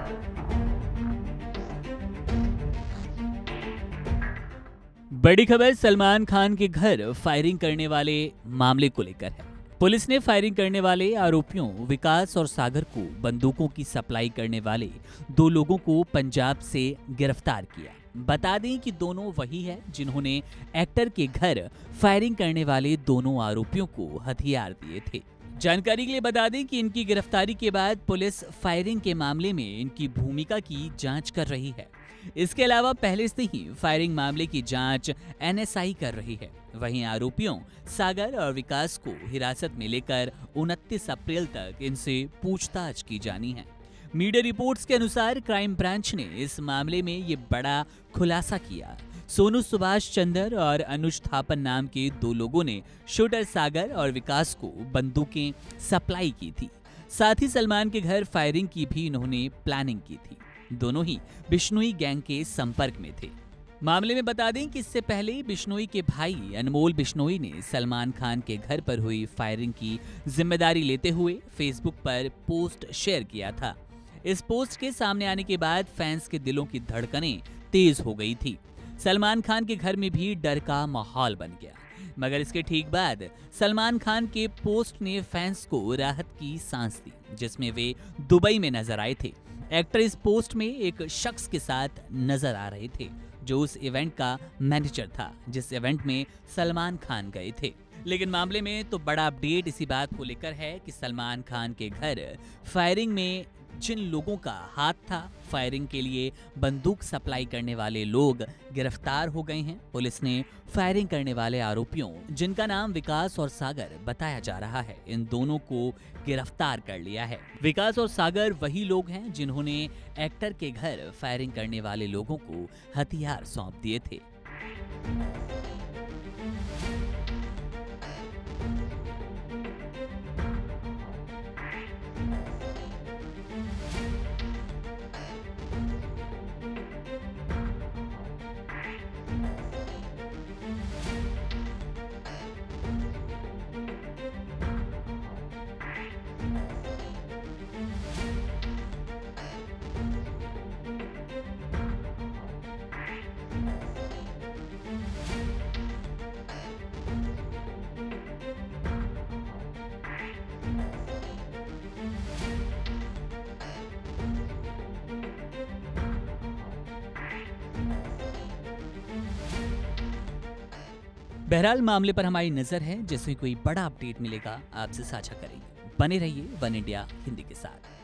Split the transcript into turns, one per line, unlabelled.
बड़ी खबर सलमान खान के घर फायरिंग करने वाले मामले को लेकर है। पुलिस ने फायरिंग करने वाले आरोपियों विकास और सागर को बंदूकों की सप्लाई करने वाले 2 लोगों को पंजाब से गिरफ्तार किया। बता दें कि दोनों वही है जिन्होंने एक्टर के घर फायरिंग करने वाले दोनों आरोपियों को हथियार दिए थे। जानकारी के लिए बता दें कि इनकी गिरफ्तारी के बाद पुलिस फायरिंग के मामले में इनकी भूमिका की जांच कर रही है। इसके अलावा पहले से ही फायरिंग मामले की जांच एनएसआई कर रही है। वहीं आरोपियों सागर और विकास को हिरासत में लेकर 29 अप्रैल तक इनसे पूछताछ की जानी है। मीडिया रिपोर्ट्स के अनुसार क्राइम ब्रांच ने इस मामले में ये बड़ा खुलासा किया। सोनू सुभाष चंद्र और अनुज थापन नाम के 2 लोगों ने शूटर सागर और विकास को बंदूकें सप्लाई की थी। साथ ही सलमान के घर फायरिंग की भी इन्होंने प्लानिंग की थी। दोनों ही बिश्नोई गैंग के संपर्क में थे। मामले में बता दें कि इससे पहले बिश्नोई के भाई अनमोल बिश्नोई ने सलमान खान के घर पर हुई फायरिंग की जिम्मेदारी लेते हुए फेसबुक पर पोस्ट शेयर किया था। इस पोस्ट के सामने आने के बाद फैंस के दिलों की धड़कनें तेज हो गई थी। सलमान खान के घर में भी डर का माहौल बन गया। मगर इसके ठीक बाद सलमान खान के पोस्ट ने फैंस को राहत की सांस दी, जिसमें वे दुबई में नजर आए थे। एक्टर इस पोस्ट में एक शख्स के साथ नजर आ रहे थे जो उस इवेंट का मैनेजर था जिस इवेंट में सलमान खान गए थे। लेकिन मामले में तो बड़ा अपडेट इसी बात को लेकर है कि सलमान खान के घर फायरिंग में जिन लोगों का हाथ था, फायरिंग के लिए बंदूक सप्लाई करने वाले लोग गिरफ्तार हो गए हैं। पुलिस ने फायरिंग करने वाले आरोपियों, जिनका नाम विकास और सागर बताया जा रहा है, इन दोनों को गिरफ्तार कर लिया है। विकास और सागर वही लोग हैं जिन्होंने एक्टर के घर फायरिंग करने वाले लोगों को हथियार सौंप दिए थे। बहरहाल मामले पर हमारी नजर है। जैसे कोई बड़ा अपडेट मिलेगा आपसे साझा करेंगे। बने रहिए वन इंडिया हिंदी के साथ।